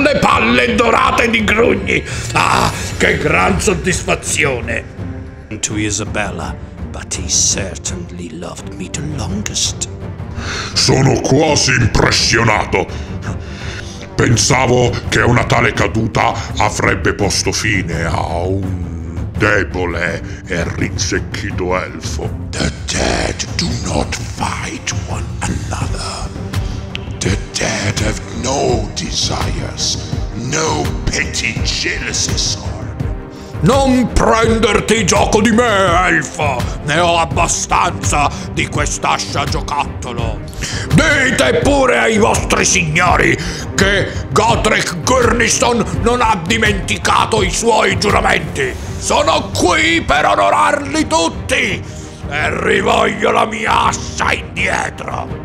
grande palle dorate di grugni. Ah, che gran soddisfazione. To Isabella, but he certainly loved me the longest. Sono quasi impressionato. Pensavo che una tale caduta avrebbe posto fine a un debole e rinsecchito elfo. The dead do not fight one another. The dead have no desires, no petty jealousies. Non prenderti gioco di me, elfo! Ne ho abbastanza di quest'ascia giocattolo! Dite pure ai vostri signori che Godric Gurniston non ha dimenticato i suoi giuramenti! Sono qui per onorarli tutti! E rivoglio la mia ascia indietro!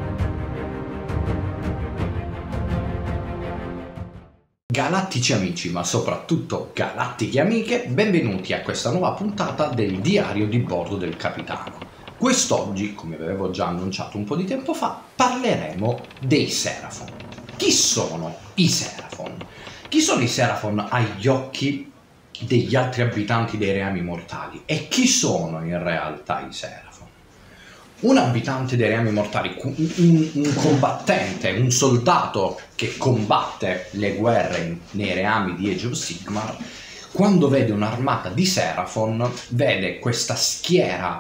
Galattici amici, ma soprattutto galattiche amiche, benvenuti a questa nuova puntata del diario di bordo del capitano. Quest'oggi, come vi avevo già annunciato un po' di tempo fa, parleremo dei Seraphon. Chi sono i Seraphon? Chi sono i Seraphon agli occhi degli altri abitanti dei reami mortali? E chi sono in realtà i Seraphon? Un abitante dei reami mortali, un combattente, un soldato che combatte le guerre nei reami di Age of Sigmar, quando vede un'armata di Seraphon, vede questa schiera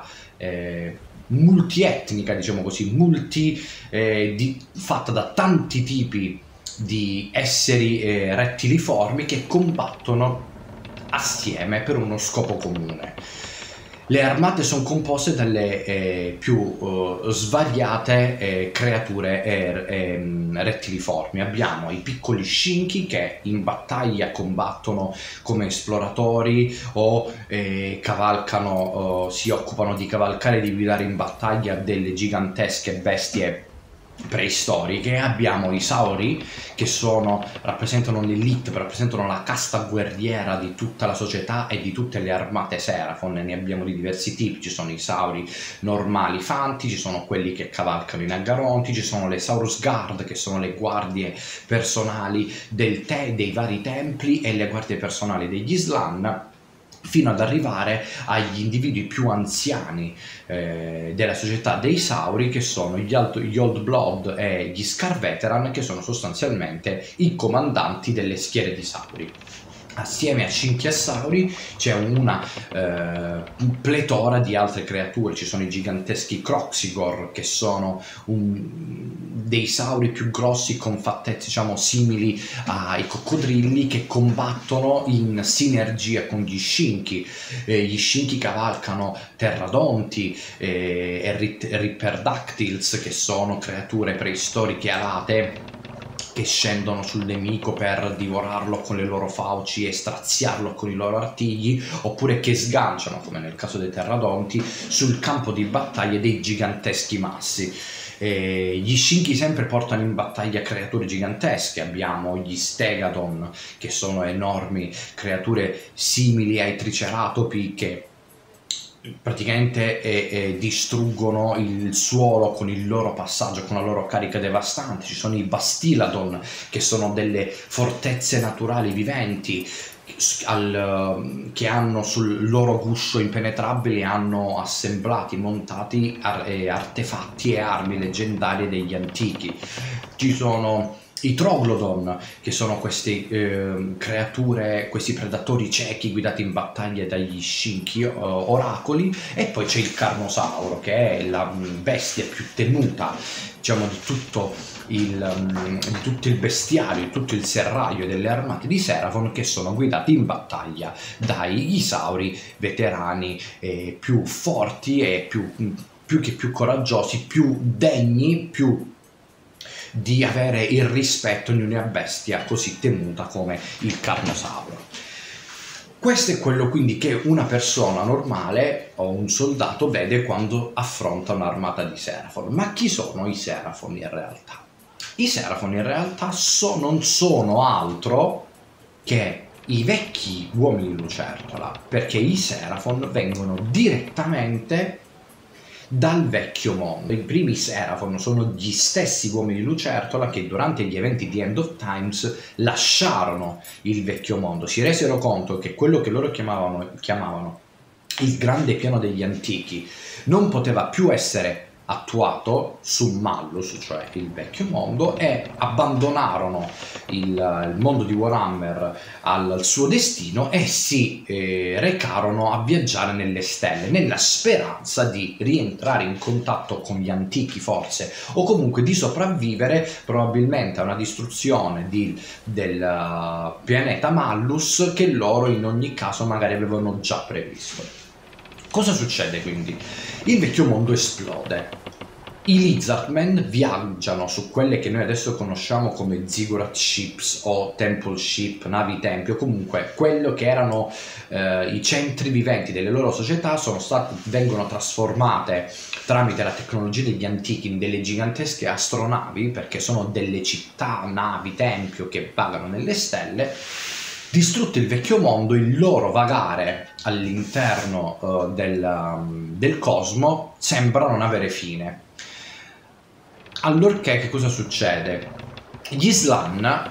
multietnica, diciamo così, fatta da tanti tipi di esseri rettiliformi che combattono assieme per uno scopo comune. Le armate sono composte dalle più svariate creature rettiliformi. Abbiamo i piccoli scinchi che in battaglia combattono come esploratori o cavalcano, si occupano di cavalcare e di guidare in battaglia delle gigantesche bestie preistoriche. Abbiamo i sauri che rappresentano l'elite, rappresentano la casta guerriera di tutta la società e di tutte le armate Seraphon. Ne abbiamo di diversi tipi: ci sono i sauri normali fanti, ci sono quelli che cavalcano in aggaronti, ci sono le Saurus Guard che sono le guardie personali dei vari templi e le guardie personali degli Slann, fino ad arrivare agli individui più anziani della società dei Sauri, che sono gli Old Blood e gli Scar Veteran, che sono sostanzialmente i comandanti delle schiere di Sauri. Assieme a Scinchi e Sauri c'è una pletora di altre creature. Ci sono i giganteschi Croxigor, che sono dei sauri più grossi con fattezze, diciamo, simili ai coccodrilli, che combattono in sinergia con gli Scinchi. Gli Scinchi cavalcano Terradonti e Ripperdactyls, che sono creature preistoriche alate che scendono sul nemico per divorarlo con le loro fauci e straziarlo con i loro artigli, oppure che sganciano, come nel caso dei Terradonti, sul campo di battaglia dei giganteschi massi. Gli Scinchi sempre portano in battaglia creature gigantesche. Abbiamo gli Stegadon, che sono enormi creature simili ai Triceratopi, che praticamente distruggono il suolo con il loro passaggio, con la loro carica devastante. Ci sono i Bastiladon, che sono delle fortezze naturali viventi che hanno sul loro guscio impenetrabile hanno assemblati, montati artefatti e armi leggendarie degli antichi. Ci sono i Troglodon, che sono queste creature, questi predatori ciechi guidati in battaglia dagli Scinchi oracoli. E poi c'è il Carnosauro, che è la bestia più tenuta, diciamo, di tutto il bestiario, di tutto il serraglio delle armate di Seraphon, che sono guidati in battaglia dagli Sauri veterani più forti e più coraggiosi, più degni, più di avere il rispetto di una bestia così temuta come il Carnosauro. Questo è quello quindi che una persona normale o un soldato vede quando affronta un'armata di Seraphon. Ma chi sono i Seraphon in realtà? I Seraphon in realtà non sono altro che i vecchi uomini lucertola, perché i Seraphon vengono direttamente dal vecchio mondo. I primi Seraphon sono gli stessi uomini lucertola che durante gli eventi di End of Times lasciarono il vecchio mondo, si resero conto che quello che loro chiamavano il grande piano degli antichi non poteva più essere attuato su Mallus, cioè il vecchio mondo, e abbandonarono il mondo di Warhammer al suo destino e si recarono a viaggiare nelle stelle nella speranza di rientrare in contatto con gli antichi forse, o comunque di sopravvivere probabilmente a una distruzione del pianeta Mallus che loro in ogni caso magari avevano già previsto. Cosa succede quindi? Il vecchio mondo esplode. I Lizardmen viaggiano su quelle che noi adesso conosciamo come Ziggurat Ships o Temple Ship, navi tempio, comunque quello che erano i centri viventi delle loro società vengono trasformate tramite la tecnologia degli antichi in delle gigantesche astronavi, perché sono delle città, navi tempio che vagano nelle stelle. Distrutto il vecchio mondo, il loro vagare all'interno del cosmo sembra non avere fine. Allorché che cosa succede? Gli Slann,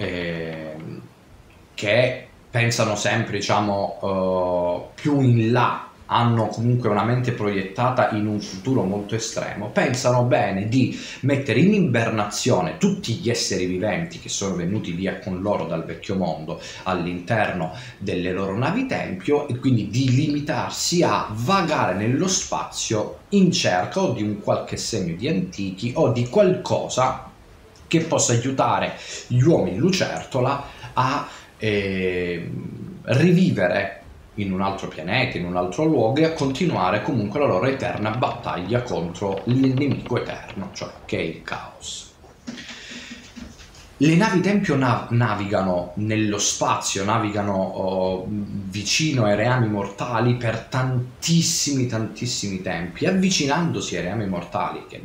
che pensano sempre, diciamo, più in là, hanno comunque una mente proiettata in un futuro molto estremo, pensano bene di mettere in ibernazione tutti gli esseri viventi che sono venuti via con loro dal vecchio mondo all'interno delle loro navi tempio, e quindi di limitarsi a vagare nello spazio in cerca o di un qualche segno di antichi o di qualcosa che possa aiutare gli uomini lucertola a rivivere in un altro pianeta, in un altro luogo, e a continuare comunque la loro eterna battaglia contro il nemico eterno, cioè che è il caos. Le navi tempio navigano nello spazio, navigano vicino ai reami mortali per tantissimi tempi, avvicinandosi ai reami mortali che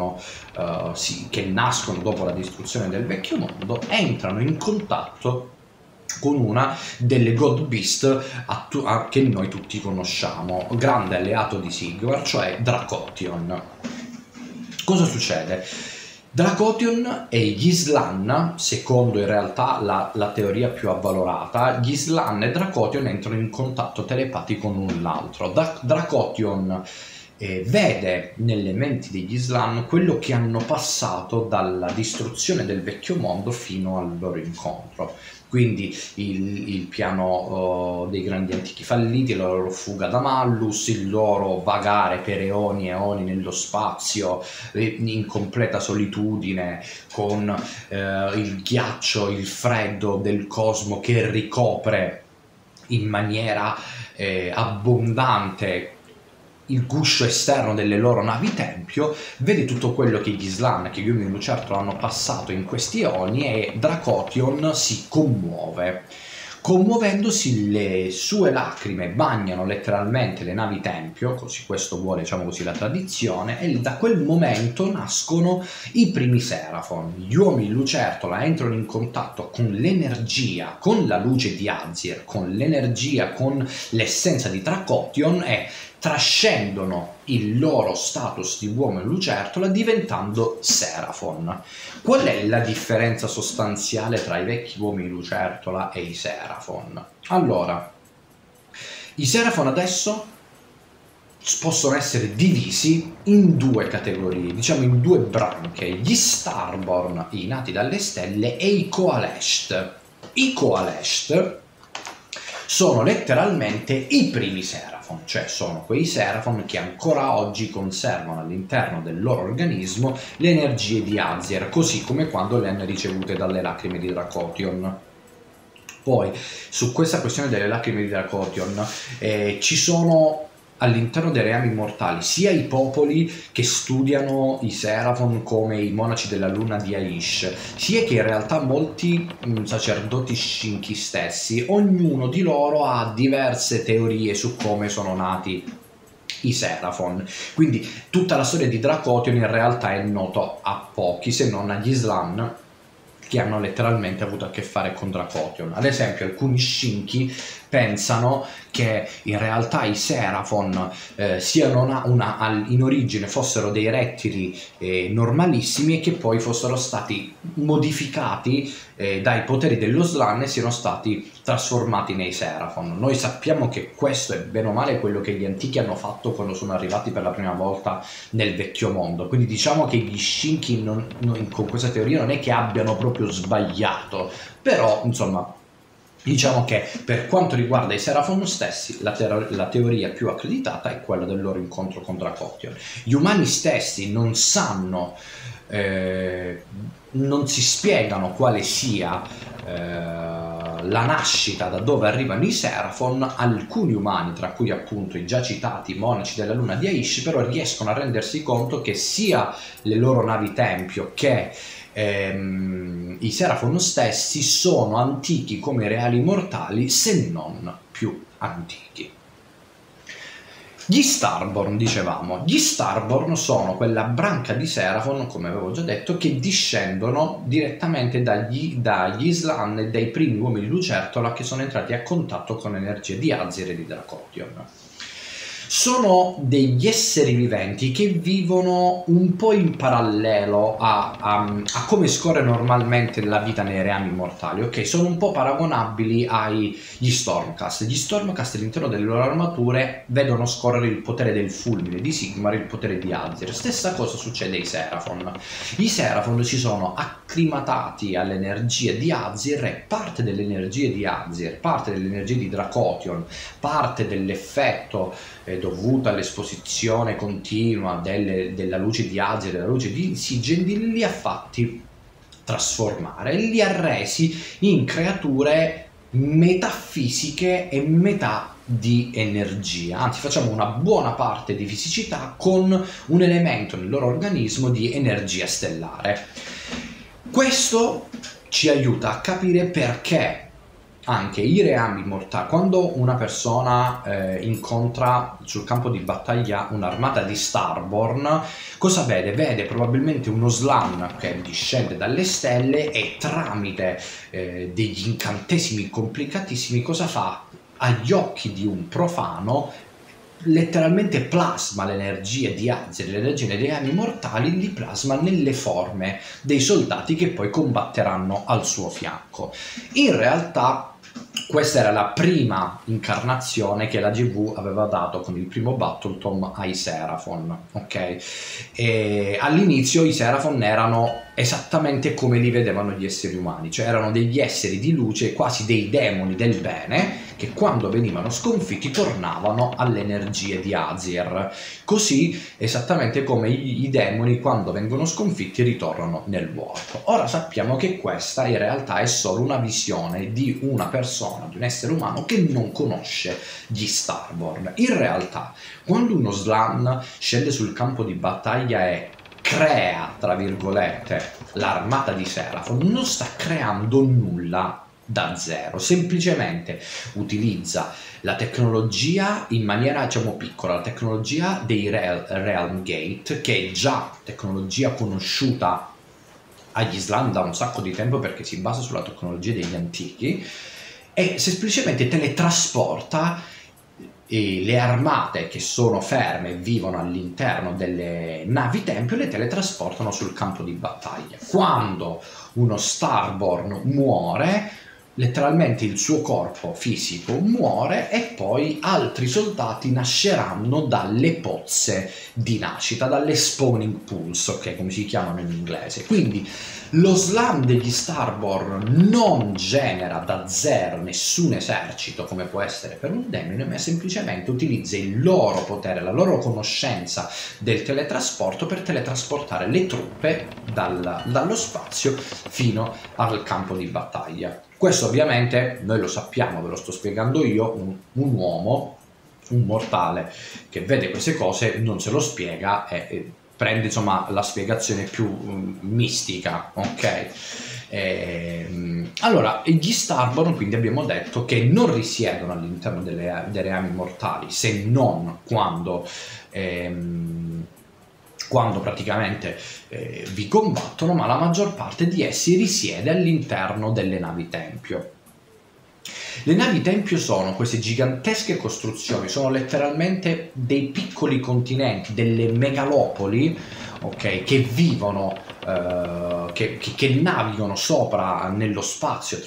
che nascono dopo la distruzione del vecchio mondo, entrano in contatto con una delle God Beast che noi tutti conosciamo, grande alleato di Sigmar, cioè Dracotion. Cosa succede? Dracotion e gli Slann, secondo in realtà la teoria più avvalorata, gli Slann e Dracotion entrano in contatto telepatico con l'un l'altro. Dracotion vede nelle menti degli Slann quello che hanno passato dalla distruzione del vecchio mondo fino al loro incontro. Quindi il piano dei grandi antichi falliti, la loro fuga da Mallus, il loro vagare per eoni e eoni nello spazio in completa solitudine, con il ghiaccio, il freddo del cosmo che ricopre in maniera abbondante il guscio esterno delle loro navi tempio. Vede tutto quello che gli Slann, che gli uomini lucertola hanno passato in questi eoni, e Dracotion si commuove. Commuovendosi, le sue lacrime bagnano letteralmente le navi tempio, così questo vuole, diciamo così, la tradizione, e da quel momento nascono i primi Seraphon. Gli uomini lucertola entrano in contatto con l'energia, con la luce di Azyr, con l'energia, con l'essenza di Dracotion, e trascendono il loro status di uomo e lucertola diventando Seraphon. Qual è la differenza sostanziale tra i vecchi uomini lucertola e i Seraphon? Allora, i Seraphon adesso possono essere divisi in due categorie, diciamo in due branche: gli Starborn, i nati dalle stelle, e i Coalesced. I Coalesced sono letteralmente i primi Seraphon, cioè sono quei Seraphon che ancora oggi conservano all'interno del loro organismo le energie di Azyr, così come quando le hanno ricevute dalle lacrime di Dracotion. Poi, su questa questione delle lacrime di Dracotion, ci sono all'interno dei reami immortali sia i popoli che studiano i Seraphon come i monaci della luna di Aish, sia che in realtà molti sacerdoti Shinki stessi. Ognuno di loro ha diverse teorie su come sono nati i Seraphon, quindi tutta la storia di Dracotion in realtà è nota a pochi, se non agli Slann, che hanno letteralmente avuto a che fare con Dracotion. Ad esempio, alcuni Shinki pensano che in realtà i Seraphon siano in origine fossero dei rettili normalissimi e che poi fossero stati modificati dai poteri dello Slann e siano stati trasformati nei Seraphon. Noi sappiamo che questo è bene o male quello che gli antichi hanno fatto quando sono arrivati per la prima volta nel vecchio mondo, quindi diciamo che gli Shinki con questa teoria non è che abbiano proprio sbagliato, però insomma diciamo che per quanto riguarda i Seraphon stessi la teoria più accreditata è quella del loro incontro con Dracotion. Gli umani stessi non sanno, non si spiegano quale sia la nascita, da dove arrivano i Seraphon. Alcuni umani, tra cui appunto i già citati monaci della luna di Aish, però riescono a rendersi conto che sia le loro navi tempio che i Seraphon stessi sono antichi come i reali mortali, se non più antichi. Gli Starborn, dicevamo, gli Starborn sono quella branca di Seraphon, come avevo già detto, che discendono direttamente dagli Slann e dai primi uomini di Lucertola che sono entrati a contatto con l'energia di Azyr e di Dracotion. Sono degli esseri viventi che vivono un po' in parallelo a come scorre normalmente la vita nei reami mortali, ok? Sono un po' paragonabili agli Stormcast. Gli Stormcast all'interno delle loro armature vedono scorrere il potere del fulmine di Sigmar, il potere di Azyr. Stessa cosa succede ai Seraphon. I Seraphon si sono acclimatati all'energia di Azyr e parte dell'energia di Azyr, parte dell'energia di Dracotion, parte dell'effetto dovuta all'esposizione continua della luce di Azyr e della luce di Sigend, li ha fatti trasformare, li ha resi in creature metafisiche e metà di energia, anzi facciamo una buona parte di fisicità con un elemento nel loro organismo di energia stellare. Questo ci aiuta a capire perché anche i reami mortali, quando una persona incontra sul campo di battaglia un'armata di Starborn, cosa vede? Vede probabilmente uno Slann che discende dalle stelle e tramite degli incantesimi complicatissimi cosa fa? Agli occhi di un profano letteralmente plasma l'energia di Azyr, l'energia dei reami mortali, li plasma nelle forme dei soldati che poi combatteranno al suo fianco. In realtà questa era la prima incarnazione che la GW aveva dato con il primo Battletome ai Seraphon, ok? E all'inizio i Seraphon erano esattamente come li vedevano gli esseri umani, cioè erano degli esseri di luce, quasi dei demoni del bene, che quando venivano sconfitti tornavano all'energia di Azyr, così esattamente come i demoni quando vengono sconfitti ritornano nel vuoto. Ora sappiamo che questa in realtà è solo una visione di una persona, di un essere umano che non conosce gli Starborn. In realtà quando uno Slann scende sul campo di battaglia e crea, tra virgolette, l'armata di Seraphon, non sta creando nulla da zero, semplicemente utilizza la tecnologia in maniera, diciamo, piccola, la tecnologia dei Realm Gate, che è già tecnologia conosciuta agli Slann da un sacco di tempo perché si basa sulla tecnologia degli antichi, e semplicemente teletrasporta le armate che sono ferme e vivono all'interno delle navi tempio, le teletrasportano sul campo di battaglia. Quando uno Starborn muore, letteralmente il suo corpo fisico muore e poi altri soldati nasceranno dalle pozze di nascita, dalle spawning pools, ok, come si chiamano in inglese. Quindi lo Slann degli Starborn non genera da zero nessun esercito come può essere per un demone, ma semplicemente utilizza il loro potere, la loro conoscenza del teletrasporto per teletrasportare le truppe dallo spazio fino al campo di battaglia. Questo ovviamente noi lo sappiamo, ve lo sto spiegando io, un uomo, un mortale che vede queste cose non se lo spiega e prende insomma la spiegazione più mistica, ok? Allora, gli Starborn quindi abbiamo detto che non risiedono all'interno dei reami mortali se non quando praticamente vi combattono, ma la maggior parte di essi risiede all'interno delle navi tempio. Le navi tempio sono queste gigantesche costruzioni, sono letteralmente dei piccoli continenti, delle megalopoli, ok, che vivono, che navigano sopra nello spazio,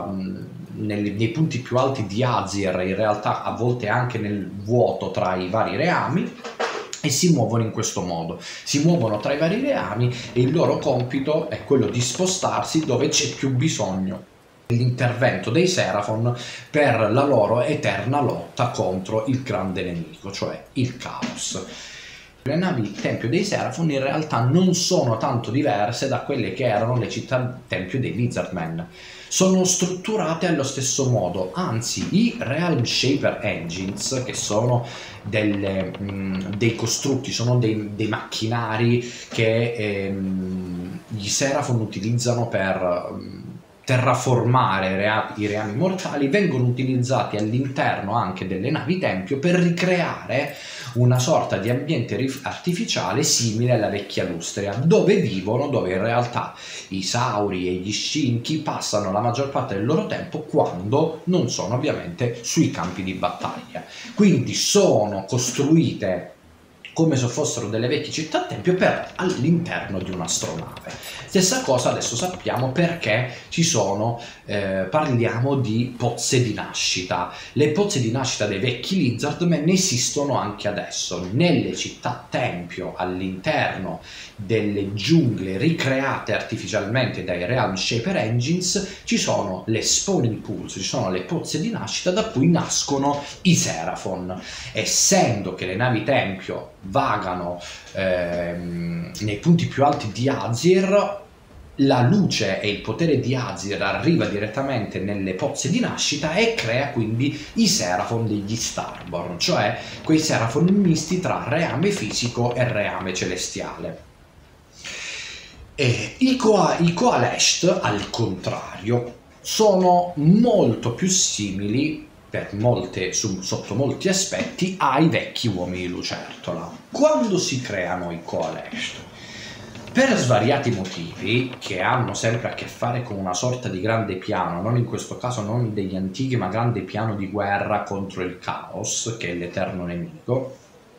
nei punti più alti di Azir, in realtà a volte anche nel vuoto tra i vari reami, e si muovono in questo modo, si muovono tra i vari reami e il loro compito è quello di spostarsi dove c'è più bisogno l'intervento dei Seraphon per la loro eterna lotta contro il grande nemico, cioè il caos. Le navi tempio dei Seraphon in realtà non sono tanto diverse da quelle che erano le città tempio dei Lizardmen. Sono strutturate allo stesso modo, anzi i Realm Shaper Engines, che sono dei costrutti, sono dei macchinari che gli Seraphon utilizzano per terraformare i reami mortali, vengono utilizzati all'interno anche delle navi tempio per ricreare una sorta di ambiente artificiale simile alla vecchia Lustria, dove vivono, dove in realtà i Sauri e gli Shinki passano la maggior parte del loro tempo quando non sono ovviamente sui campi di battaglia. Quindi sono costruite come se fossero delle vecchie città tempio per all'interno di un'astronave. Stessa cosa adesso sappiamo perché ci sono, parliamo di pozze di nascita. Le pozze di nascita dei vecchi Lizardmen esistono anche adesso. Nelle città tempio, all'interno delle giungle ricreate artificialmente dai Realm Shaper Engines, ci sono le spawning pools, ci sono le pozze di nascita da cui nascono i Seraphon. Essendo che le navi tempio vagano nei punti più alti di Azir, la luce e il potere di Azir arriva direttamente nelle pozze di nascita e crea quindi i Seraphon degli Starborn, cioè quei Seraphon misti tra reame fisico e reame celestiale. E i Coalesced, al contrario, sono molto più simili sotto molti aspetti ai vecchi uomini lucertola. Quando si creano i Coalesced? Per svariati motivi, che hanno sempre a che fare con una sorta di grande piano, non in questo caso non degli antichi, ma grande piano di guerra contro il caos, che è l'eterno nemico,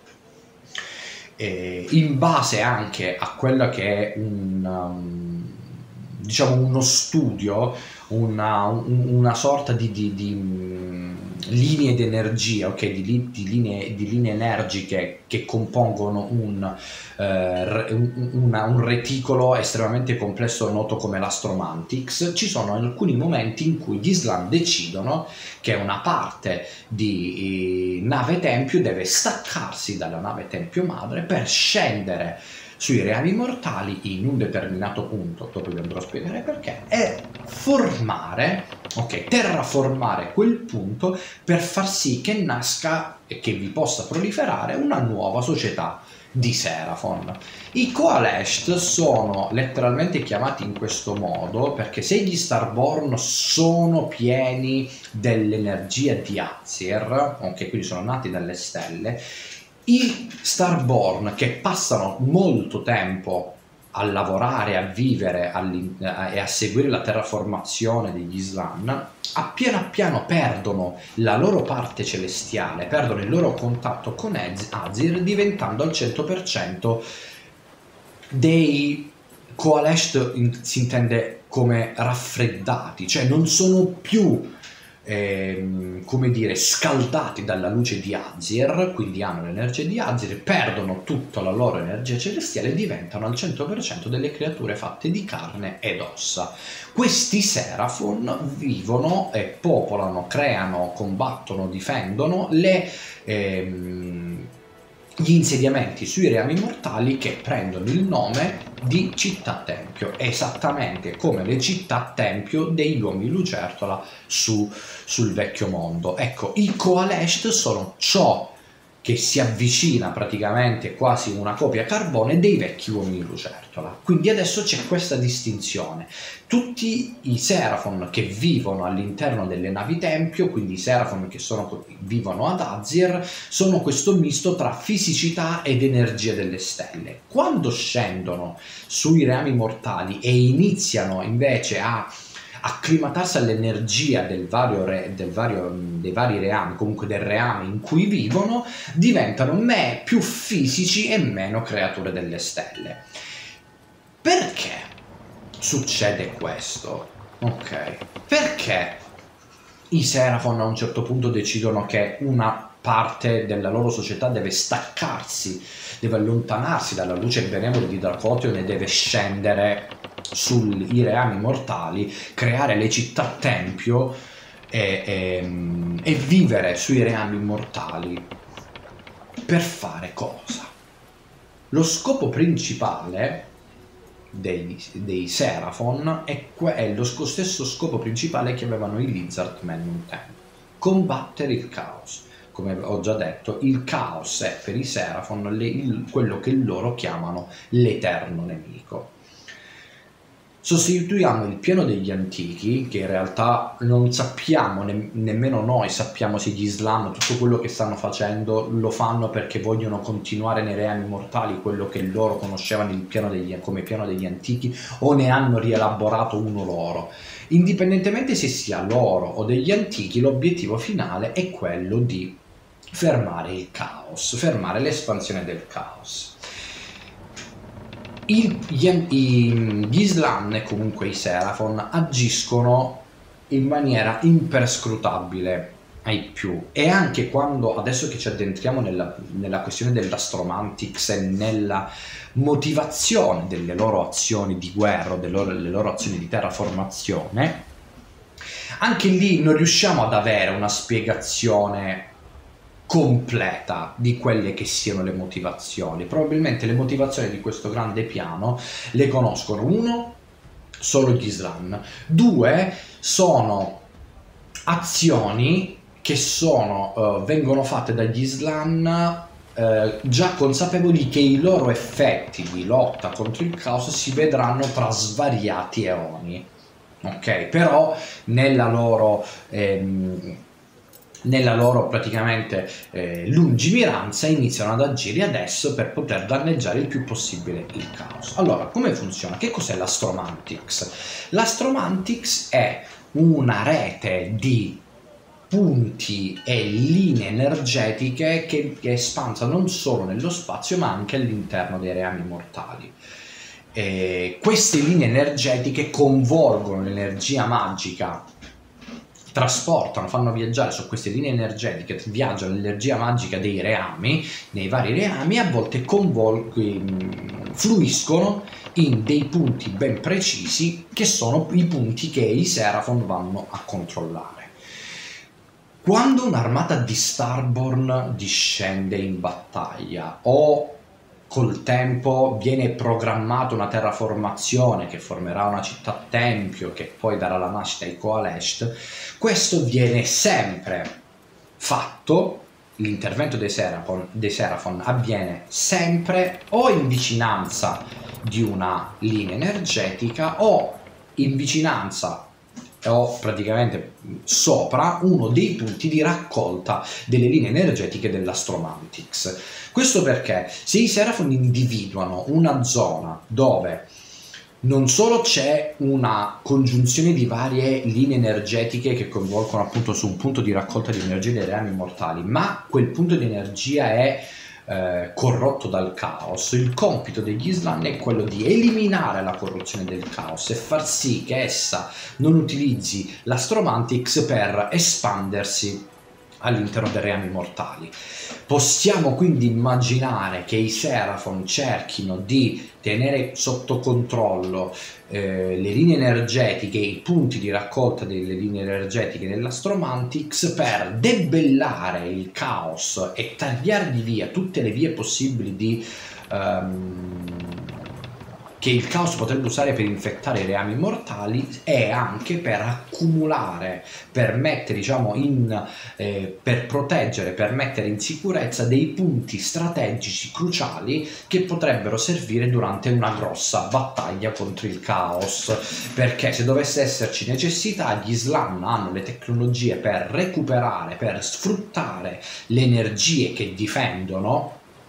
in base anche a quello che è diciamo uno studio, una sorta di linee di energia, ok, di linee energiche che compongono un reticolo estremamente complesso noto come l'Astromantix. Ci sono alcuni momenti in cui gli Islam decidono che una parte di nave tempio deve staccarsi dalla nave tempio madre per scendere sui reami mortali in un determinato punto, dopo vi andrò a spiegare perché, e terraformare quel punto per far sì che nasca e che vi possa proliferare una nuova società di Seraphon. I Coalesced sono letteralmente chiamati in questo modo perché se gli Starborn sono pieni dell'energia di Azir, ok, quindi sono nati dalle stelle, i Starborn, che passano molto tempo a lavorare, a vivere e a seguire la terraformazione degli Islam, piano perdono la loro parte celestiale, perdono il loro contatto con Azir, diventando al 100% dei Coalesced, si intende come raffreddati, cioè non sono più come dire, scaldati dalla luce di Azir, quindi hanno l'energia di Azir, perdono tutta la loro energia celestiale e diventano al 100% delle creature fatte di carne ed ossa. Questi Seraphon vivono e popolano, creano, combattono, difendono gli insediamenti sui reami mortali che prendono il nome di città tempio, esattamente come le città tempio degli uomini lucertola sul vecchio mondo. Ecco, i Coalesced sono ciò che si avvicina praticamente quasi una copia carbone dei vecchi uomini lucertola. Quindi adesso c'è questa distinzione. Tutti i Seraphon che vivono all'interno delle navi tempio, quindi i Seraphon che vivono ad Azir, sono questo misto tra fisicità ed energia delle stelle. Quando scendono sui reami mortali e iniziano invece a acclimatarsi all'energia dei vari reami, comunque del reame in cui vivono, diventano più fisici e meno creature delle stelle. Perché succede questo? Ok, perché i Seraphon a un certo punto decidono che una parte della loro società deve staccarsi, deve allontanarsi dalla luce benevole di Dracotion e deve scendere sui reami mortali, creare le città tempio e vivere sui reami mortali? Per fare cosa? Lo scopo principale dei Seraphon è lo stesso scopo principale che avevano i Lizardmen un tempo: combattere il caos. Come ho già detto, il caos è per i Seraphon quello che loro chiamano l'eterno nemico. Sostituiamo il piano degli antichi, che in realtà non sappiamo, nemmeno noi sappiamo se gli Islam tutto quello che stanno facendo lo fanno perché vogliono continuare nei reami mortali quello che loro conoscevano come piano degli antichi, o ne hanno rielaborato uno loro. Indipendentemente se sia loro o degli antichi, l'obiettivo finale è quello di fermare il caos, fermare l'espansione del caos. Gli Islam e comunque i Seraphon agiscono in maniera imperscrutabile ai più, e anche quando, adesso che ci addentriamo nella questione dell'Astromantics e nella motivazione delle loro azioni di guerra, delle loro azioni di terraformazione, anche lì non riusciamo ad avere una spiegazione completa di quelle che siano le motivazioni. Probabilmente le motivazioni di questo grande piano le conoscono, 1, solo gli Islam, 2, sono azioni che vengono fatte dagli Islam già consapevoli che i loro effetti di lotta contro il caos si vedranno tra svariati eoni, ok? Però nella loro praticamente lungimiranza iniziano ad agire adesso per poter danneggiare il più possibile il caos. Allora, come funziona? Che cos'è l'Astromantics? L'Astromantics è una rete di punti e linee energetiche che è espansa non solo nello spazio ma anche all'interno dei reami mortali. Queste linee energetiche convolgono l'energia magica, fanno viaggiare su queste linee energetiche, viaggiano l'energia magica dei reami, nei vari reami, e a volte fluiscono in dei punti ben precisi, che sono i punti che i Seraphon vanno a controllare. Quando un'armata di Starborn discende in battaglia, o col tempo viene programmata una terraformazione che formerà una città tempio che poi darà la nascita ai Coalesced, questo viene sempre fatto. L'intervento dei Seraphon avviene sempre o in vicinanza di una linea energetica o in vicinanza o praticamente sopra uno dei punti di raccolta delle linee energetiche dell'Astromantics. Questo perché se i Seraphon individuano una zona dove non solo c'è una congiunzione di varie linee energetiche che coinvolgono appunto su un punto di raccolta di energia dei reami mortali, ma quel punto di energia è corrotto dal caos, il compito degli Islam è quello di eliminare la corruzione del caos e far sì che essa non utilizzi l'Astromantics per espandersi all'interno dei reami mortali. Possiamo quindi immaginare che i Seraphon cerchino di tenere sotto controllo le linee energetiche, i punti di raccolta delle linee energetiche dell'Astromantics, per debellare il caos e tagliargli via tutte le vie possibili che il caos potrebbe usare per infettare i reami mortali, e anche per accumulare, per mettere, per proteggere, per mettere in sicurezza dei punti strategici cruciali che potrebbero servire durante una grossa battaglia contro il caos. Perché se dovesse esserci necessità, gli Islam hanno le tecnologie per recuperare, per sfruttare le energie che difendono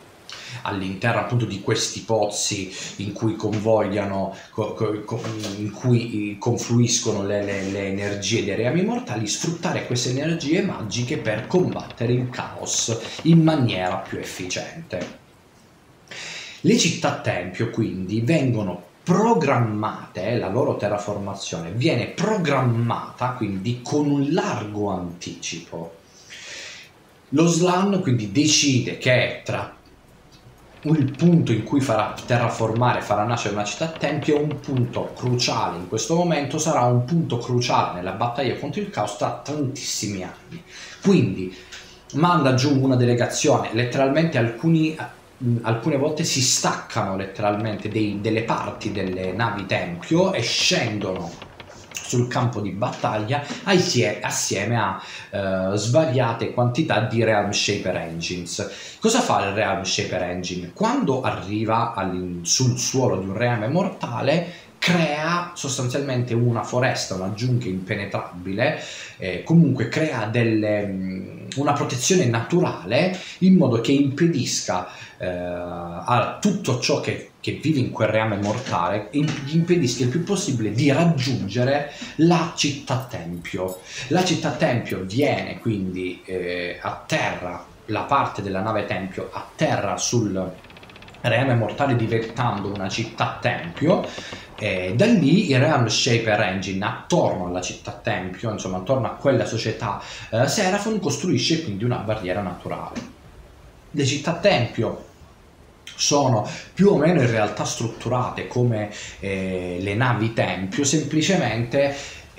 all'interno appunto di questi pozzi in cui convogliano, in cui confluiscono le energie dei reami mortali, sfruttare queste energie magiche per combattere il caos in maniera più efficiente. Le città tempio quindi vengono programmate, la loro terraformazione viene programmata quindi con un largo anticipo. Lo Slann quindi decide che tra il punto in cui farà terraformare, farà nascere una città tempio, un punto cruciale in questo momento sarà un punto cruciale nella battaglia contro il caos tra tantissimi anni. Quindi manda giù una delegazione, letteralmente alcune volte si staccano letteralmente delle parti delle navi tempio e scendono sul campo di battaglia assieme a svariate quantità di Realm Shaper Engines. Cosa fa il Realm Shaper Engine? Quando arriva sul suolo di un reame mortale, crea sostanzialmente una foresta, una giungla impenetrabile, comunque crea una protezione naturale in modo che impedisca a tutto ciò che vive in quel reame mortale, gli impedisca il più possibile di raggiungere la città tempio. La città tempio viene quindi atterra, la parte della nave tempio atterra sul reame mortale diventando una città tempio. Da lì il Realm Shaper Engine attorno alla città tempio, insomma attorno a quella società Seraphon, costruisce quindi una barriera naturale. Le città tempio sono più o meno in realtà strutturate come le navi tempio, semplicemente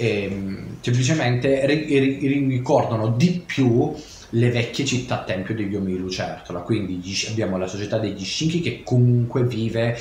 ricordano di più le vecchie città tempio degli uomini di lucertola. Quindi abbiamo la società degli Shinki che comunque vive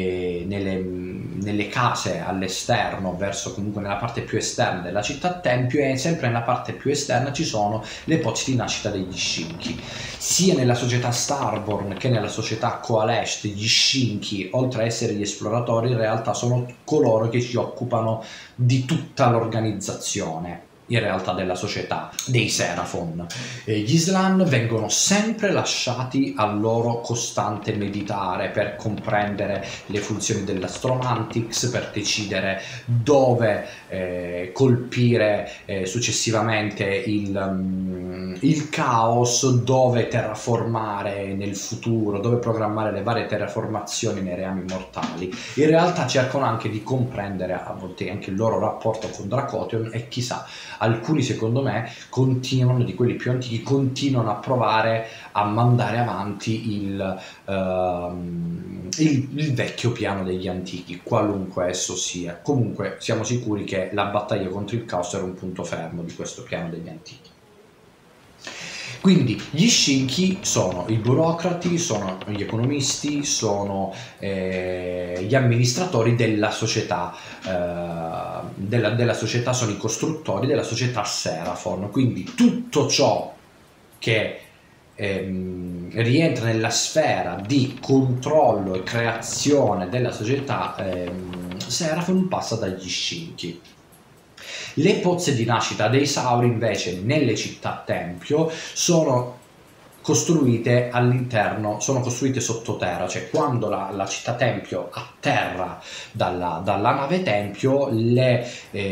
nelle case all'esterno, verso comunque nella parte più esterna della città tempio, e sempre nella parte più esterna ci sono le pozzi di nascita degli Shinki. Sia nella società Starborn che nella società Coalesced, gli Shinki, oltre a essere gli esploratori, in realtà sono coloro che si occupano di tutta l'organizzazione in realtà della società dei Seraphon. Gli Slann vengono sempre lasciati al loro costante meditare per comprendere le funzioni dell'Astromantix, per decidere dove colpire successivamente il caos, dove terraformare nel futuro, dove programmare le varie terraformazioni nei reami mortali. In realtà cercano anche di comprendere a volte anche il loro rapporto con Dracotion, e chissà, alcuni secondo me continuano, di quelli più antichi, continuano a provare a mandare avanti il vecchio piano degli antichi, qualunque esso sia. Comunque siamo sicuri che la battaglia contro il caos era un punto fermo di questo piano degli antichi. Quindi gli Shinki sono i burocrati, sono gli economisti, sono gli amministratori della società, della società, sono i costruttori della società Seraphon. Quindi tutto ciò che rientra nella sfera di controllo e creazione della società Seraphon passa dagli Shinki. Le pozze di nascita dei Sauri invece nelle città tempio sono costruite all'interno, sono costruite sottoterra, cioè quando la città tempio atterra dalla nave tempio, le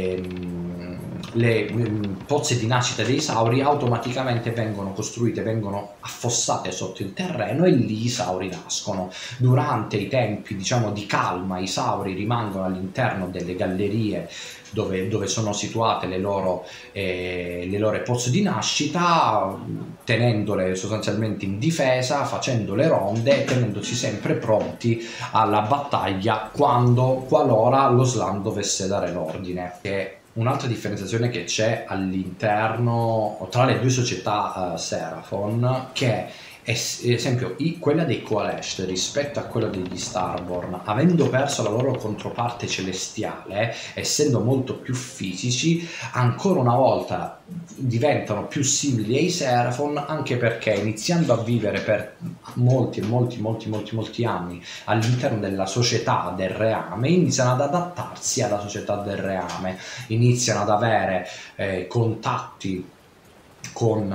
pozze di nascita dei Sauri automaticamente vengono costruite, vengono affossate sotto il terreno, e lì i Sauri nascono. Durante i tempi, diciamo, di calma, i Sauri rimangono all'interno delle gallerie dove sono situate le loro pozze di nascita, tenendole sostanzialmente in difesa, facendo le ronde e tenendosi sempre pronti alla battaglia qualora lo Slann dovesse dare l'ordine. Un'altra differenziazione che c'è all'interno tra le due società Seraphon, che è, ad esempio, quella dei Coalesced rispetto a quella degli Starborn, avendo perso la loro controparte celestiale, essendo molto più fisici, ancora una volta diventano più simili ai Seraphon, anche perché iniziando a vivere per molti anni all'interno della società del reame, iniziano ad adattarsi alla società del reame, iniziano ad avere contatti con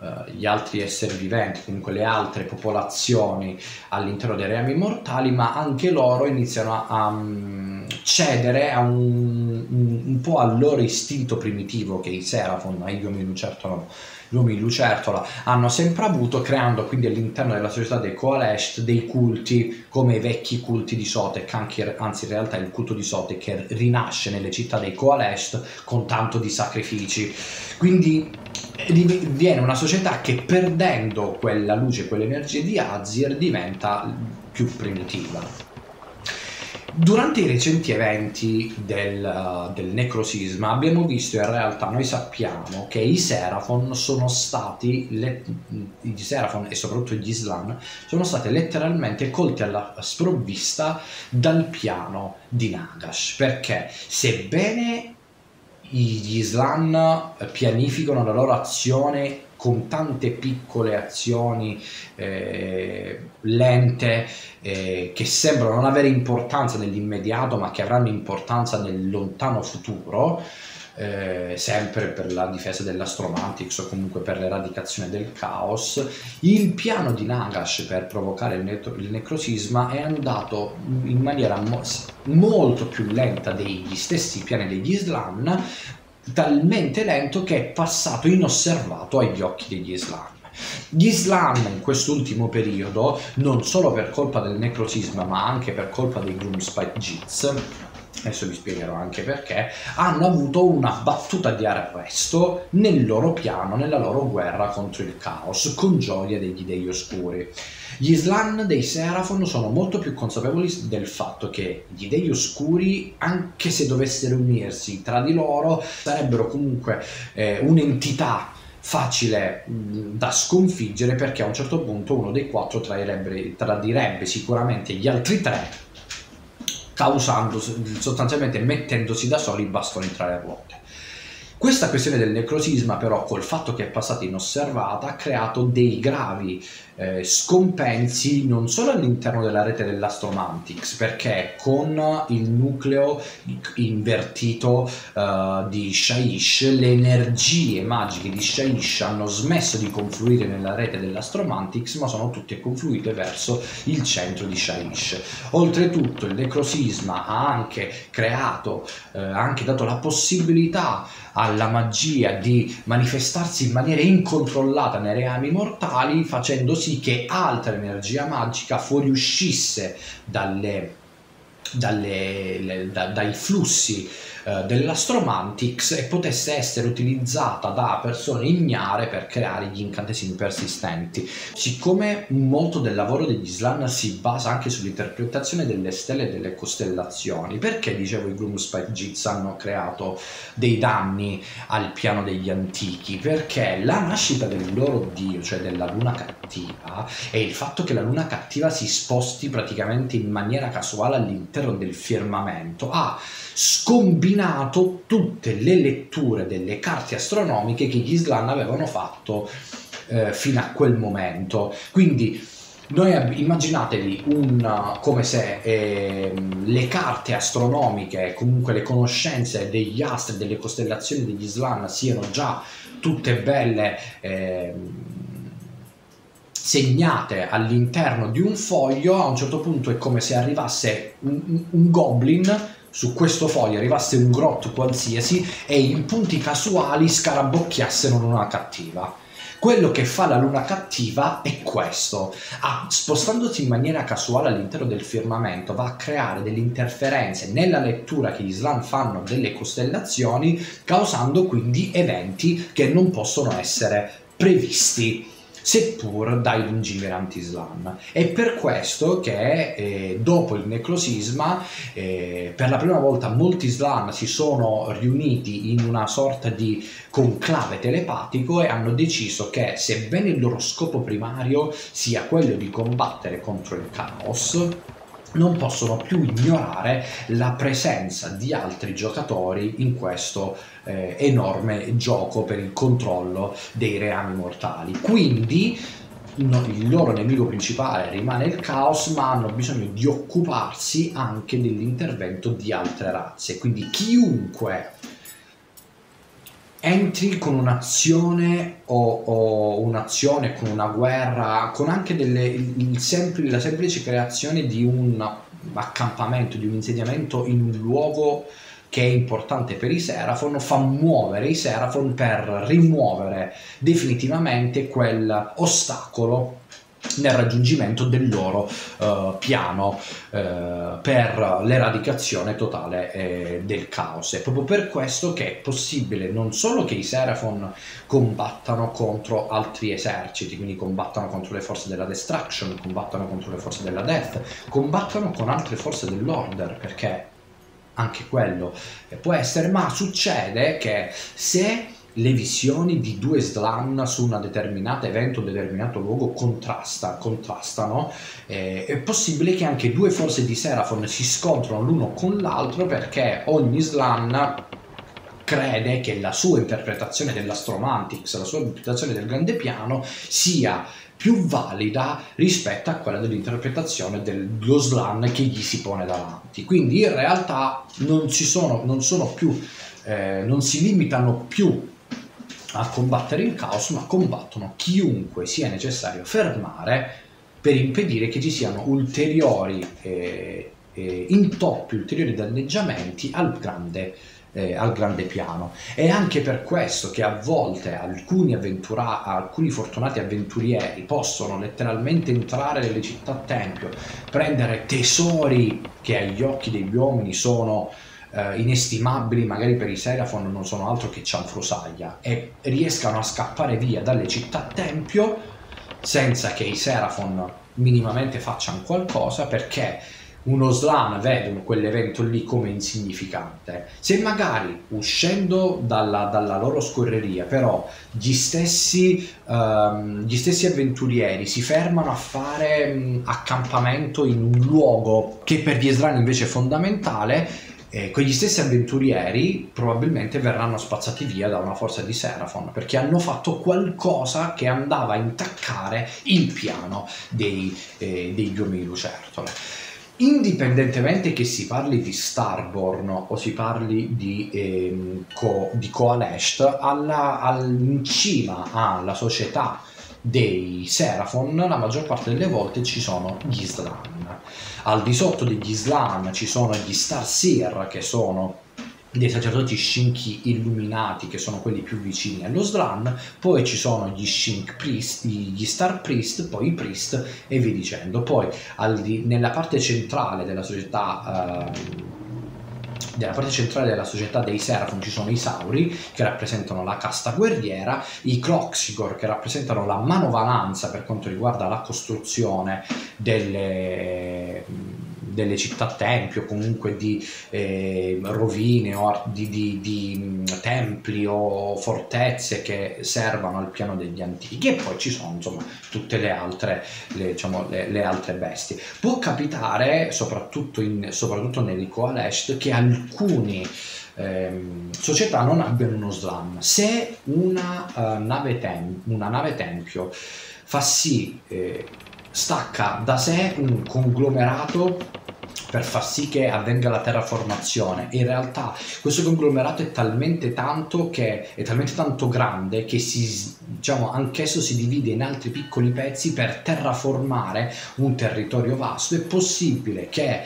gli altri esseri viventi, comunque le altre popolazioni all'interno dei reami mortali, ma anche loro iniziano a cedere a un po' al loro istinto primitivo che i Seraphon, gli uomini lucertola hanno sempre avuto, creando quindi all'interno della società dei Coalesced dei culti come i vecchi culti di Sotek, anzi in realtà il culto di Sotek che rinasce nelle città dei Coalesced con tanto di sacrifici. Quindi viene una società che, perdendo quella luce, quell'energia di Azir, diventa più primitiva. Durante i recenti eventi del necrosisma abbiamo visto, in realtà noi sappiamo che i Seraphon sono stati, i Seraphon e soprattutto gli Islan, sono stati letteralmente colti alla sprovvista dal piano di Nagash, perché sebbene gli Islan pianificano la loro azione con tante piccole azioni lente che sembrano non avere importanza nell'immediato ma che avranno importanza nel lontano futuro, sempre per la difesa dell'Astromantix o comunque per l'eradicazione del caos, il piano di Nagash per provocare il necrosisma è andato in maniera molto più lenta degli stessi piani degli Islan, talmente lento che è passato inosservato agli occhi degli Islan. Gli Islan in quest'ultimo periodo, non solo per colpa del necrosisma ma anche per colpa dei Gloomspite Jits, adesso vi spiegherò anche perché, hanno avuto una battuta di arresto nel loro piano, nella loro guerra contro il caos, con gioia degli dei oscuri. Gli Islan dei Seraphon sono molto più consapevoli del fatto che gli dei oscuri, anche se dovessero unirsi tra di loro, sarebbero comunque un'entità facile da sconfiggere, perché a un certo punto uno dei quattro tradirebbe sicuramente gli altri tre, causando, sostanzialmente mettendosi da soli i bastoni tra le ruote. Questa questione del necrosisma però, col fatto che è passata inosservata, ha creato dei gravi scompensi non solo all'interno della rete dell'Astromantix, perché con il nucleo invertito di Shaish, le energie magiche di Shaish hanno smesso di confluire nella rete dell'Astromantix, ma sono tutte confluite verso il centro di Shaish. Oltretutto il necrosisma ha anche creato, ha anche dato la possibilità alla magia di manifestarsi in maniera incontrollata nei reami mortali, facendo sì che altra energia magica fuoriuscisse dai flussi dell'Astromantix e potesse essere utilizzata da persone ignare per creare gli incantesimi persistenti. Siccome molto del lavoro degli Islan si basa anche sull'interpretazione delle stelle e delle costellazioni, perché dicevo i Gloomspite Jits hanno creato dei danni al piano degli antichi? Perché la nascita del loro dio, cioè della luna cattiva, e il fatto che la luna cattiva si sposti praticamente in maniera casuale all'interno del firmamento ha scombinato tutte le letture delle carte astronomiche che gli Islan avevano fatto fino a quel momento. Quindi immaginatevi come se le carte astronomiche, comunque le conoscenze degli astri, delle costellazioni degli Islan siano già tutte belle segnate all'interno di un foglio. A un certo punto è come se arrivasse un goblin su questo foglio, arrivasse un grotto qualsiasi e in punti casuali scarabocchiasse una luna cattiva. Quello che fa la luna cattiva è questo: spostandosi in maniera casuale all'interno del firmamento, va a creare delle interferenze nella lettura che gli Islan fanno delle costellazioni, causando quindi eventi che non possono essere previsti, seppur dai lungimiranti Islan. È per questo che dopo il necrosisma per la prima volta molti Islan si sono riuniti in una sorta di conclave telepatico e hanno deciso che, sebbene il loro scopo primario sia quello di combattere contro il caos, non possono più ignorare la presenza di altri giocatori in questo enorme gioco per il controllo dei reami mortali. Quindi il loro nemico principale rimane il caos, ma hanno bisogno di occuparsi anche dell'intervento di altre razze. Quindi chiunque entri con un'azione o un'azione con una guerra, con anche la semplice creazione di un accampamento, di un insediamento in un luogo che è importante per i Seraphon, fa muovere i Seraphon per rimuovere definitivamente quel ostacolo nel raggiungimento del loro piano per l'eradicazione totale del caos. È proprio per questo che è possibile non solo che i Seraphon combattano contro altri eserciti, quindi combattano contro le forze della Destruction, combattano contro le forze della Death, combattano con altre forze dell'Order, perché anche quello può essere, ma succede che se le visioni di due Slann su una determinata evento o determinato luogo contrastano, è possibile che anche due forze di Seraphon si scontrano l'uno con l'altro, perché ogni Slann crede che la sua interpretazione dell'Astromantix, la sua interpretazione del grande piano sia più valida rispetto a quella dell'interpretazione dello Slann che gli si pone davanti. Quindi in realtà non si limitano più a combattere il caos, ma combattono chiunque sia necessario fermare per impedire che ci siano ulteriori intoppi, ulteriori danneggiamenti al grande piano. È anche per questo che a volte alcuni fortunati avventurieri possono letteralmente entrare nelle città tempio, prendere tesori che agli occhi degli uomini sono inestimabili, magari per i Seraphon non sono altro che cianfrusaglia, e riescano a scappare via dalle città tempio senza che i Seraphon minimamente facciano qualcosa, perché uno Slann vede quell'evento lì come insignificante. Se magari uscendo dalla loro scorreria però gli stessi avventurieri si fermano a fare accampamento in un luogo che per gli Slann invece è fondamentale, quegli stessi avventurieri probabilmente verranno spazzati via da una forza di Seraphon, perché hanno fatto qualcosa che andava a intaccare il piano degli uomini lucertole. Indipendentemente che si parli di Starborn o si parli di Coalesced, in cima alla società dei Seraphon la maggior parte delle volte ci sono gli Slann. Al di sotto degli Slann ci sono gli Starseer, che sono dei sacerdoti Shinki illuminati, che sono quelli più vicini allo Slann, poi ci sono gli Shink Priest, gli Star Priest, poi i Priest e via dicendo. Poi nella parte centrale della società dei Seraphon ci sono i Sauri, che rappresentano la casta guerriera, i Kroxigor, che rappresentano la manovalanza per quanto riguarda la costruzione delle città tempio, comunque di rovine o di templi o fortezze che servano al piano degli antichi. E poi ci sono insomma tutte le altre bestie. Può capitare soprattutto nelle Coalesced che alcuni società non abbiano uno Slann. Se una nave tempio fa sì, stacca da sé un conglomerato per far sì che avvenga la terraformazione, in realtà questo conglomerato è talmente tanto grande che anch'esso si divide in altri piccoli pezzi per terraformare un territorio vasto. È possibile che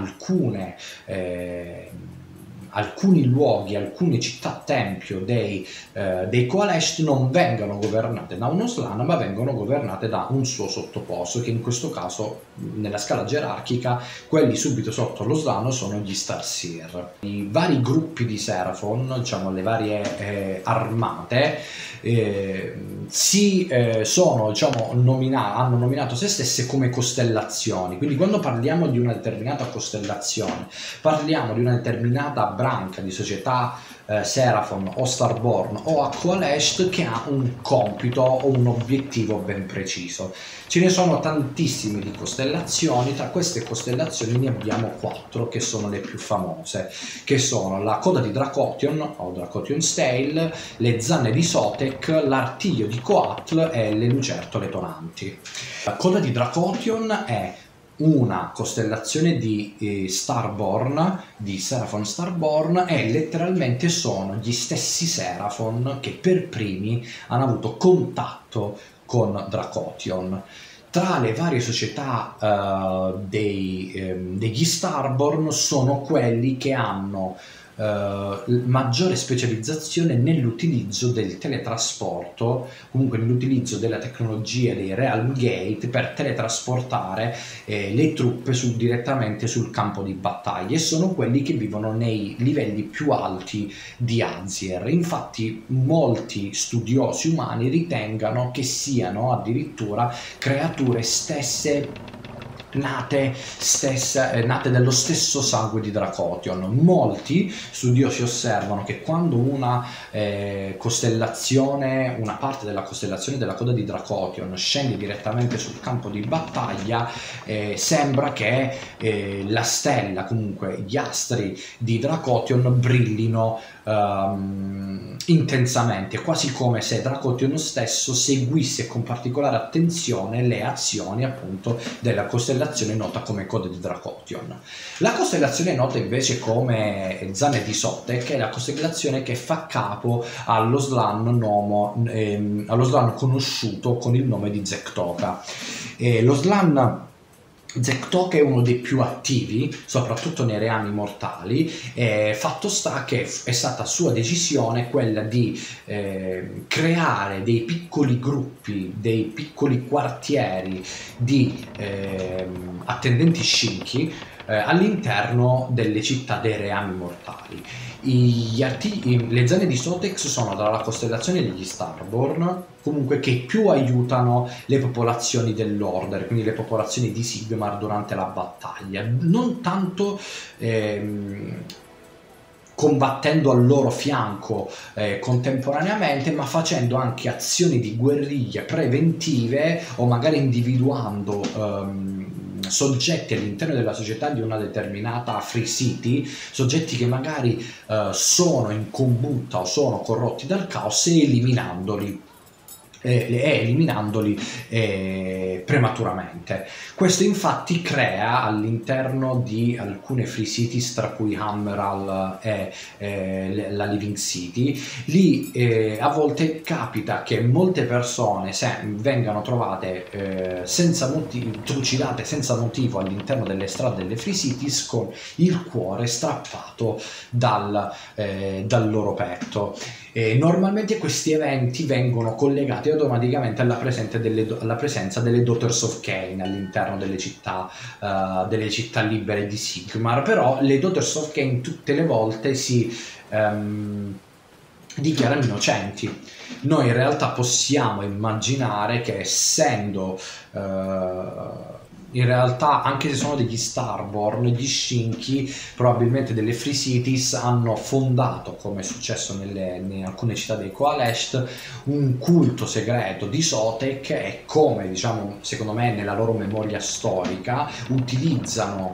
alcuni luoghi, alcune città tempio dei Coalesced non vengano governate da uno Slann, ma vengono governate da un suo sottoposto, che in questo caso nella scala gerarchica quelli subito sotto lo Slann sono gli Starseer. I vari gruppi di Seraphon, le varie armate, hanno nominato se stesse come costellazioni. Quindi quando parliamo di una determinata costellazione, parliamo di una determinata branca di società Seraphon o Starborn o a Coalesced che ha un compito o un obiettivo ben preciso. Ce ne sono tantissime di costellazioni. Tra queste costellazioni ne abbiamo 4 che sono le più famose, che sono la coda di Dracotion o Dracotion's Tail, le zanne di Sotek, l'artiglio di Coatl e le lucertole tonanti. La coda di Dracotion è una costellazione di Starborn, di Seraphon Starborn, e letteralmente sono gli stessi Seraphon che per primi hanno avuto contatto con Dracotion. Tra le varie società degli Starborn sono quelli che hanno maggiore specializzazione nell'utilizzo del teletrasporto, comunque nell'utilizzo della tecnologia dei Realm Gate per teletrasportare le truppe direttamente sul campo di battaglia, e sono quelli che vivono nei livelli più alti di Azyr. Infatti molti studiosi umani ritengono che siano addirittura creature stesse nate dello stesso sangue di Dracotion. Molti studiosi osservano che quando una parte della costellazione della coda di Dracotion scende direttamente sul campo di battaglia, sembra che la stella, comunque gli astri di Dracotion brillino intensamente, quasi come se Dracotion stesso seguisse con particolare attenzione le azioni appunto della costellazione nota come coda di Dracotion. La costellazione nota invece come Zanne di Sotek è la costellazione che fa capo allo Slann conosciuto con il nome di Zektoka. Lo Slann Zektoka è uno dei più attivi, soprattutto nei reami mortali. Fatto sta che è stata sua decisione quella di creare dei piccoli gruppi, dei piccoli quartieri di attendenti Shinki all'interno delle città dei reami mortali. Le zone di Sotex sono dalla costellazione degli Starborn, comunque, che più aiutano le popolazioni dell'Order, quindi le popolazioni di Sigmar durante la battaglia, non tanto combattendo al loro fianco contemporaneamente, ma facendo anche azioni di guerriglia preventive, o magari individuando soggetti all'interno della società di una determinata free city, soggetti che magari sono in combutta o sono corrotti dal caos, e eliminandoli prematuramente. Questo infatti crea all'interno di alcune free cities, tra cui Hammerhal e la Living City, lì a volte capita che molte persone vengano trovate trucidate senza motivo all'interno delle strade delle free cities, con il cuore strappato dal loro petto. Normalmente questi eventi vengono collegati automaticamente alla presenza delle Daughters of Khaine all'interno delle città libere di Sigmar. Però le Daughters of Khaine tutte le volte si dichiarano innocenti. Noi in realtà possiamo immaginare che, essendo in realtà, anche se sono degli Starborn, gli Shinki probabilmente delle Free Cities hanno fondato, come è successo in alcune città dei Coalesced, un culto segreto di Sotek, e come, diciamo, secondo me nella loro memoria storica utilizzano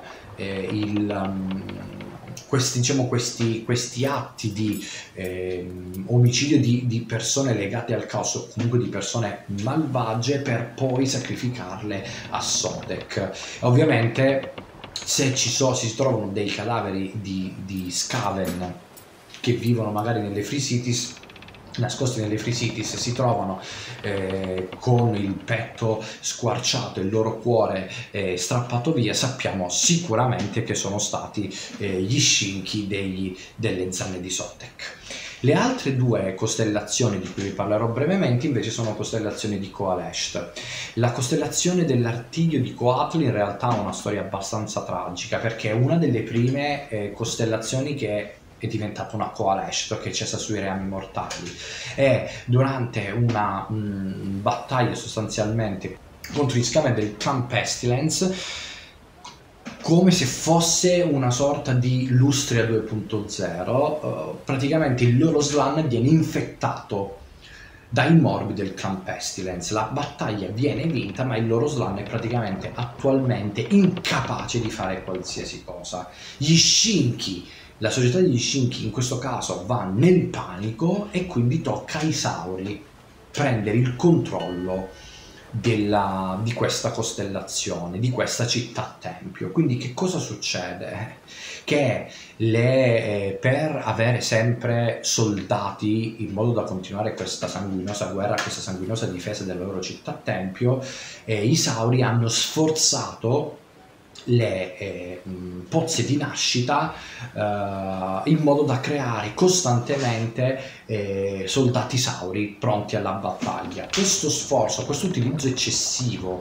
questi atti di omicidio di persone legate al caos, o comunque di persone malvagie, per poi sacrificarle a Sotek. Ovviamente se si trovano dei cadaveri di Skaven che vivono magari nelle Free Cities, nascosti nelle Free Cities, si trovano con il petto squarciato e il loro cuore strappato via, sappiamo sicuramente che sono stati gli Shinki delle Zanne di Sotek. Le altre due costellazioni di cui vi parlerò brevemente invece sono costellazioni di Coalesced. La costellazione dell'Artiglio di Coatl in realtà ha una storia abbastanza tragica, perché è una delle prime costellazioni che è diventata una Coalesced, che c'è sui reami mortali, e durante una battaglia sostanzialmente contro gli Skaven del clan Pestilence, come se fosse una sorta di Lustria 2.0, praticamente il loro Slann viene infettato dai morbi del clan Pestilence. La battaglia viene vinta, ma il loro Slann è praticamente attualmente incapace di fare qualsiasi cosa. Gli Shinki, la società degli Shinki in questo caso, va nel panico, e quindi tocca ai Sauri prendere il controllo di questa costellazione, di questa città-tempio. Quindi che cosa succede? Che per avere sempre soldati in modo da continuare questa sanguinosa guerra, questa sanguinosa difesa della loro città-tempio, i Sauri hanno sforzato le pozze di nascita in modo da creare costantemente soldati sauri pronti alla battaglia. Questo sforzo, questo utilizzo eccessivo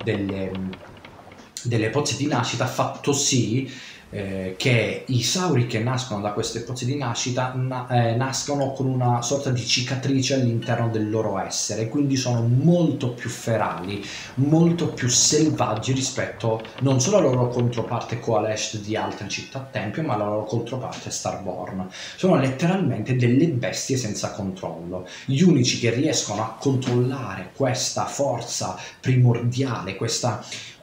delle pozze di nascita ha fatto sì che i sauri che nascono da queste pozze di nascita nascono con una sorta di cicatrice all'interno del loro essere, quindi sono molto più ferali, molto più selvaggi rispetto non solo alla loro controparte coalesced di altre città-tempio, ma alla loro controparte Starborn. Sono letteralmente delle bestie senza controllo. Gli unici che riescono a controllare questa forza primordiale, questo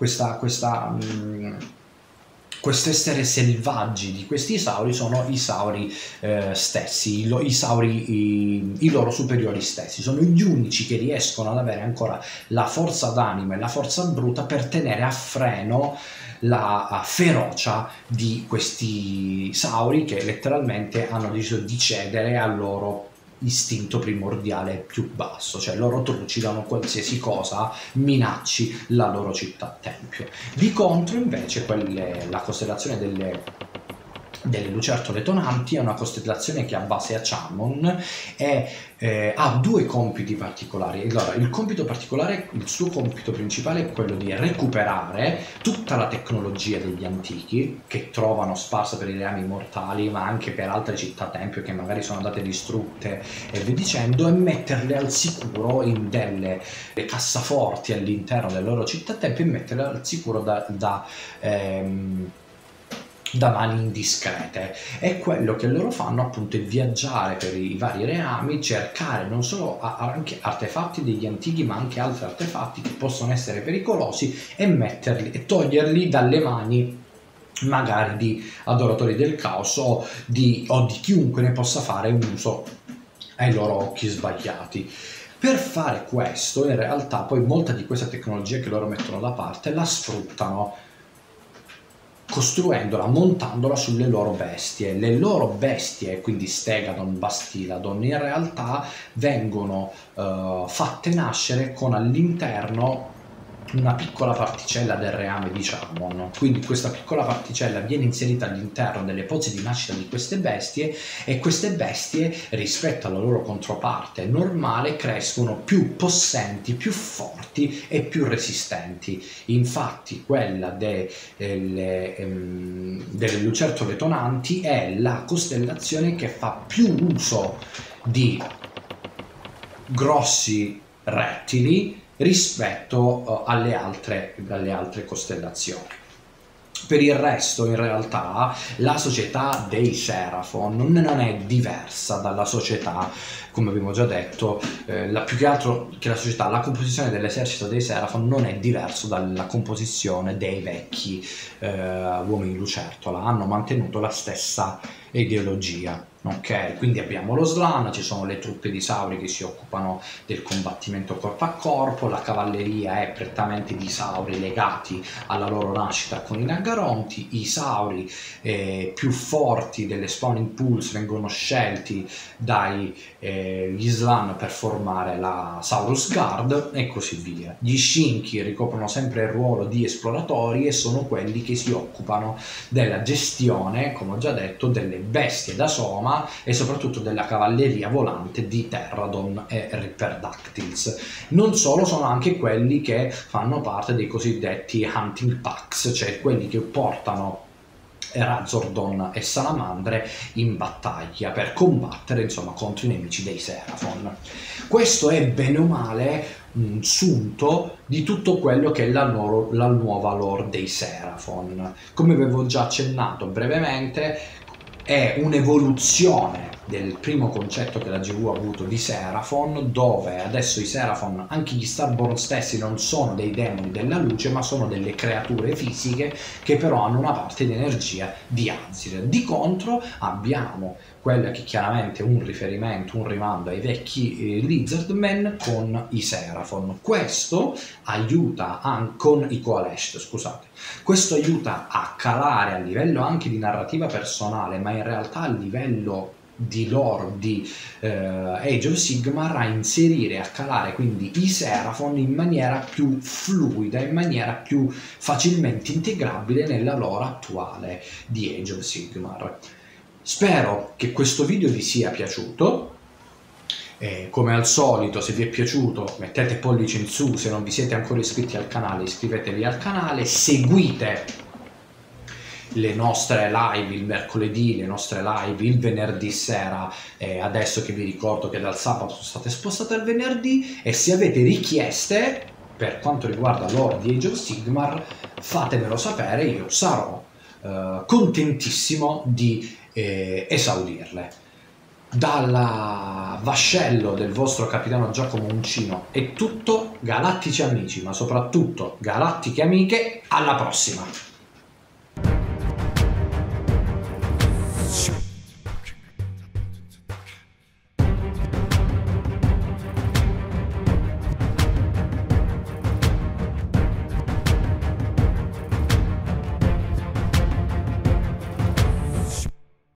essere selvaggi di questi sauri sono i sauri stessi, i loro superiori stessi. Sono gli unici che riescono ad avere ancora la forza d'anima e la forza bruta per tenere a freno la ferocia di questi sauri che letteralmente hanno deciso di cedere al loro istinto primordiale più basso, cioè loro trucidano qualsiasi cosa minacci la loro città-tempio. Di contro invece la costellazione delle lucertole tonanti è una costellazione che ha base a Chamon e ha due compiti particolari. Allora, il suo compito principale è quello di recuperare tutta la tecnologia degli antichi che trovano sparsa per i reami mortali, ma anche per altre città-tempio che magari sono andate distrutte e via dicendo, e metterle al sicuro in delle cassaforti all'interno delle loro città-tempio e metterle al sicuro da mani indiscrete. E quello che loro fanno appunto è viaggiare per i vari reami, cercare non solo anche artefatti degli antichi ma anche altri artefatti che possono essere pericolosi e metterli e toglierli dalle mani magari di adoratori del caos o di chiunque ne possa fare un uso ai loro occhi sbagliati. Per fare questo in realtà poi molta di questa tecnologia che loro mettono da parte la sfruttano costruendola, montandola sulle loro bestie. Le loro bestie, quindi Stegadon, Bastiladon, in realtà vengono fatte nascere con all'interno una piccola particella del reame di Chamon. Quindi questa piccola particella viene inserita all'interno delle pozze di nascita di queste bestie e queste bestie rispetto alla loro controparte normale crescono più possenti, più forti e più resistenti. Infatti quella delle lucertole tonanti è la costellazione che fa più uso di grossi rettili rispetto alle altre costellazioni. Per il resto in realtà la società dei Seraphon non è diversa dalla società, come abbiamo già detto, più che altro che la società, la composizione dell'esercito dei Seraphon non è diverso dalla composizione dei vecchi uomini lucertola, hanno mantenuto la stessa ideologia. Ok, quindi abbiamo lo Slann, ci sono le truppe di Sauri che si occupano del combattimento corpo a corpo, la cavalleria è prettamente di Sauri legati alla loro nascita con i Naggaronti, i Sauri più forti delle Spawning Pools vengono scelti dagli Slann per formare la Saurus Guard e così via. Gli Shinki ricoprono sempre il ruolo di esploratori e sono quelli che si occupano della gestione, come ho già detto, delle bestie da soma e soprattutto della cavalleria volante di Terradon e Ripperdactyls. Non solo, sono anche quelli che fanno parte dei cosiddetti Hunting Packs, cioè quelli che portano Razordon e Salamandre in battaglia per combattere insomma contro i nemici dei Seraphon. Questo è bene o male un sunto di tutto quello che è la nuova lore dei Seraphon. Come avevo già accennato brevemente, è un'evoluzione del primo concetto che la GW ha avuto di Seraphon, dove adesso i Seraphon, anche gli Starborn stessi, non sono dei demoni della luce, ma sono delle creature fisiche che però hanno una parte di energia di Azyr. Di contro abbiamo quella che chiaramente è un riferimento, un rimando ai vecchi Lizardmen con i Seraphon. Questo aiuta con i Coalesced, scusate. Questo aiuta a calare a livello anche di narrativa personale, ma in realtà a livello di lore di Age of Sigmar, a inserire, a calare quindi i Seraphon in maniera più fluida, in maniera più facilmente integrabile nella lore attuale di Age of Sigmar. Spero che questo video vi sia piaciuto. Come al solito, se vi è piaciuto mettete pollice in su, se non vi siete ancora iscritti al canale iscrivetevi al canale, seguite le nostre live il mercoledì, le nostre live il venerdì sera, adesso che vi ricordo che dal sabato sono state spostate al venerdì, e se avete richieste per quanto riguarda l'ore di Age of Sigmar fatemelo sapere, io sarò contentissimo di esaudirle. Dal vascello del vostro capitano Giacomo Uncino è tutto, galattici amici, ma soprattutto galattiche amiche, alla prossima!